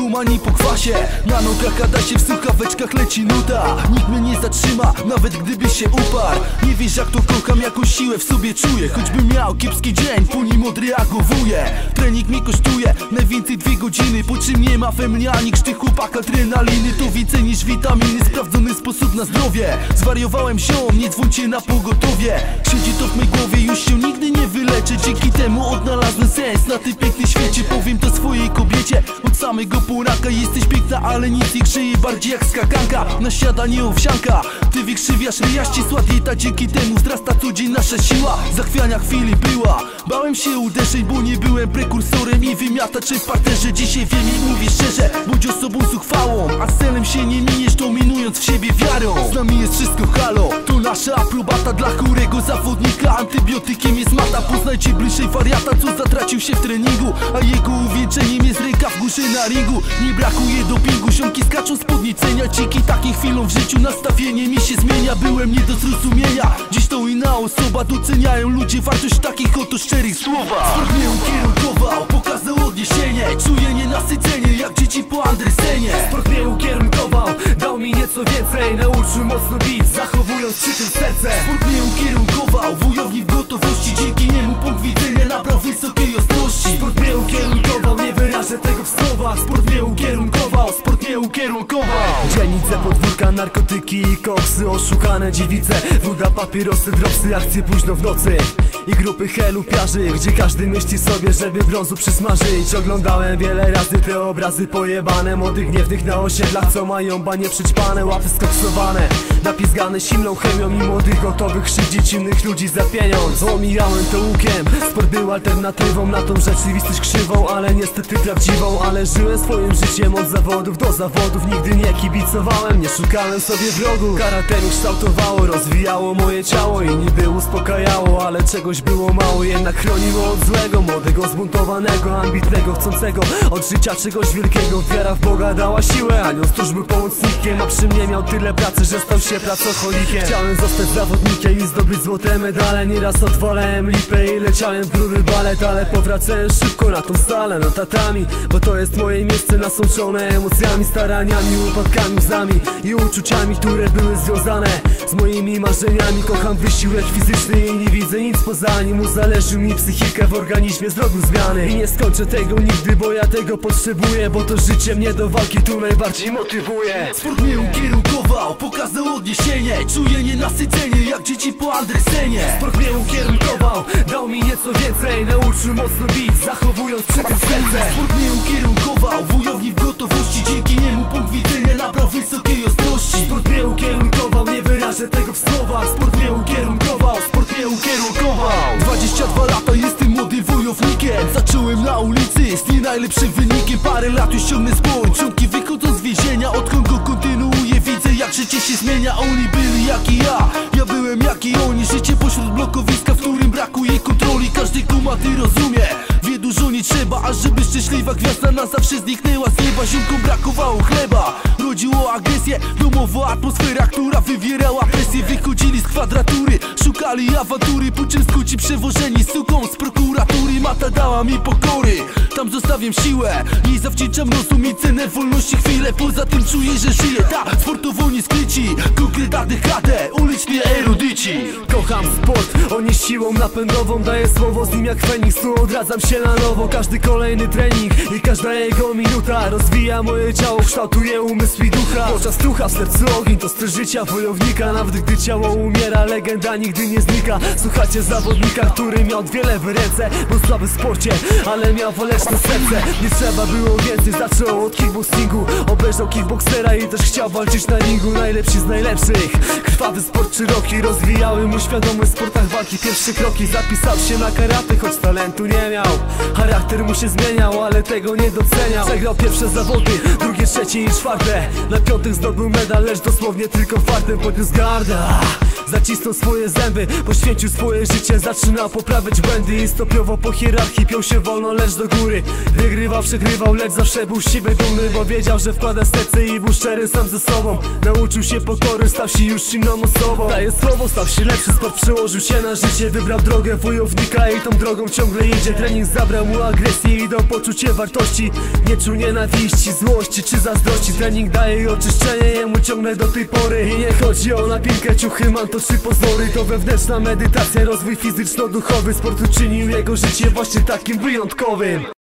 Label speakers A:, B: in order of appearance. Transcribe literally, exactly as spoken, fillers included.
A: mleku, ani po kwasie. Na nogach gada się, w słuchaweczkach leci nuta. Nikt mnie nie zatrzyma, nawet gdyby się uparł. Nie wiesz jak to kocham, jaką siłę w sobie czuję. Choćbym miał kiepski dzień, po nim odreagowuję. Trening mi kosztuje najwięcej dwie godziny, po czym nie ma we mnie ani krzty chłopak adrenaliny. To więcej niż witaminy, sprawdzony sposób na zdrowie. Zwariowałem ziom, nie dzwońcie na pogotowie. Siedzi to w mej głowie, już się nigdy nie wyleczę. Dzięki temu odnalazłem sens na tym pięknym świecie. Powiem to swojej kobiecie od samego poranka: jesteś piękna, ale nic nie grzeje bardziej jak skakanka na śniadanie owsianka. Ty wykrzywiasz ryja, ścisła dieta, dzięki temu wzrasta co dzień nasza siła. Zachwiania chwili była, bałem się uderzeń, bo nie byłem prekursorem i wymiataczem w parterze. Dzisiaj wiem i mówię szczerze, bądź osobą zuchwałą, a z celem się nie miniesz, to minując w siebie wiarą. Z nami jest wszystko halo, to nasza aprobata dla chorego zawodnika. Antybiotykiem jest mata, poznajcie bliżej wariata, co zatracił się w treningu, a jego uwieńczeniem jest ręka w górze na ringu. Nie brakuje dopingu, ziomki skaczą z podniecenia. Dzięki takim chwilom w życiu nastawienie mi się zmienia. Byłem nie do zrozumienia, dziś to inna osoba. Doceniają ludzie wartość takich oto szczerych słowa. Sport mnie ukierunkował, pokazał odniesienie. Czuję nienasycenie, jak dzieci po Andresenie.
B: Sport mnie ukierunkował, dał mi nieco więcej. Nauczył mocno bić, zachowując przy tym serce.
A: Sport mnie ukierunkował, wujownik w gotowości. Dzięki niemu punkt widzenia nabrał wysokiej ostrości.
B: Sport mnie ukierunkował, nie wyrażę tego w słowach. Sport mnie ukierunkował, sport mnie ukierunkował. Dzielnice, podwórka, narkotyki i koksy, oszukane dziewice, woda, papierosy, dropsy, akcje późno w nocy i grupy helupiarzy, gdzie każdy myśli sobie, żeby brązu przysmażyć. Oglądałem wiele razy te obrazy pojebane młodych gniewnych na osiedlach, co mają banie przyćpane, łapy skoksowane, napizgane silną chemią i młodych gotowych krzywdzić innych ludzi za pieniądz. Omijałem to łukiem, sport był alternatywą na tą rzeczywistość krzywą, ale niestety prawdziwą. Ale żyłem swoim życiem od zawodów do zawodów, nigdy nie kibicowałem, nie szukałem sobie wrogów. Karate mi kształtowało, rozwijało moje ciało i niby uspokajało, ale czegoś było mało, jednak chroniło od złego. Młodego, zbuntowanego, ambitnego, chcącego od życia czegoś wielkiego. Wiara w Boga dała siłę, anioł stróż był pomocnikiem, a przy mnie miał tyle pracy, że stał się pracocholikiem. Chciałem zostać zawodnikiem i zdobyć złote medale. Nieraz odwalałem lipę i leciałem w gruby balet, ale powracałem szybko na tą salę, na tatami, bo to jest moje miejsce nasączone emocjami, staraniami, upadkami, łzami i uczuciami, które były związane z moimi marzeniami. Kocham wysiłek fizyczny i nie widzę nic poza nim. Uzależnił mi psychikę, w organizmie zrobił zmiany i nie skończę tego nigdy, bo ja tego potrzebuję, bo to życie mnie do walki tu najbardziej motywuje.
A: Sport mnie ukierunkował, pokazał odniesienie. Czuję nienasycenie, jak dzieci po Andresenie.
B: Sport mnie ukierunkował, dał mi nieco więcej. Nauczył mocno bić, zachowując przy tym serce.
A: Sport mnie ukierunkował, wujownik w gotowości. Dzięki niemu punkt widzenia nabrał wysokiej ostrości.
B: Sport mnie ukierunkował, nie wyrażę tego w słowach. Sport mnie ukierunkował, sport mnie ukierunkował.
A: Dwadzieścia dwa lata, jestem młodym wojownikiem. Zacząłem na ulicy z nie najlepszym wynikiem. Parę lat już ciągnę sport, ciągi wychodzą z więzienia. Odkąd go kontynuuję, widzę jak życie się zmienia. Oni byli jak i ja, ja byłem jak i oni. Życie pośród blokowiska, w którym brakuje kontroli. Każdy kumaty rozumie, wie dużo nie trzeba, a żeby szczęśliwa gwiazda na zawsze zniknęła z nieba. Ziomkom brakowało chleba, rodziło agresję, domowa atmosfera, która wywierała presję. Wychodzili z kwadratury, szukali awantury, po czym skróci przewożeni suką z prokuratury. Mata dała mi pokory, tam zostawiam siłę, jej zawdzięczam rozum i cenę wolności chwilę. Poza tym czuję, że żyję, ta sportowo nie skryci, konkret A D H D, uliczni erudyci.
B: Kocham sport, on jest siłą napędową, daję słowo z nim jak Feniks, tu odradzam się na nowo. Każdy kolejny trening i każda jego minuta rozwija moje ciało, kształtuje umysł i ducha. Podczas trucha w sercu ogień, to styl życia wojownika. Nawet gdy ciało umiera, legenda nigdy nie znika. Słuchacie zawodnika, który miał wiele w ręce, był słaby w sporcie, ale miał waleczne serce. Nie trzeba było więcej, zaczął od kickboxingu. Obejrzał kickboxera i też chciał walczyć na ringu. Najlepsi z najlepszych, krwawy sport szeroki, rozwijały mu świadomość w sportach walki. Pierwsze kroki, zapisał się na karate, choć talentu nie miał. Charakter mu się zmieniał, ale tego nie doceniał. Przegrał pierwsze zawody, drugie, trzecie i czwarte. Na piątych zdobył medal, lecz dosłownie tylko fartem podniósł gardę. zacisnął swoje zęby, poświęcił swoje życie, zaczyna poprawiać błędy i stopniowo po hierarchii piął się wolno, lecz do góry. Wygrywał, przegrywał, lecz zawsze był siwy, dumny, bo wiedział, że wkłada serce i był szczery sam ze sobą. Nauczył się pokory, stał się już inną osobą. Daje słowo, stał się lepszy, sport przełożył się na życie. Wybrał drogę wojownika i tą drogą ciągle idzie. Trening zabrał mu agresję i dał poczucie wartości. Nie czuł nienawiści, złości czy zazdrości. Trening daje oczyszczenie jemu ciągle do tej pory. I nie chodzi o napinkę, ciuchy, manto czy pozory. To wewnętrzna medytacja, rozwój fizyczno-duchowy. Sport uczynił jego życie właśnie takim wyjątkowym.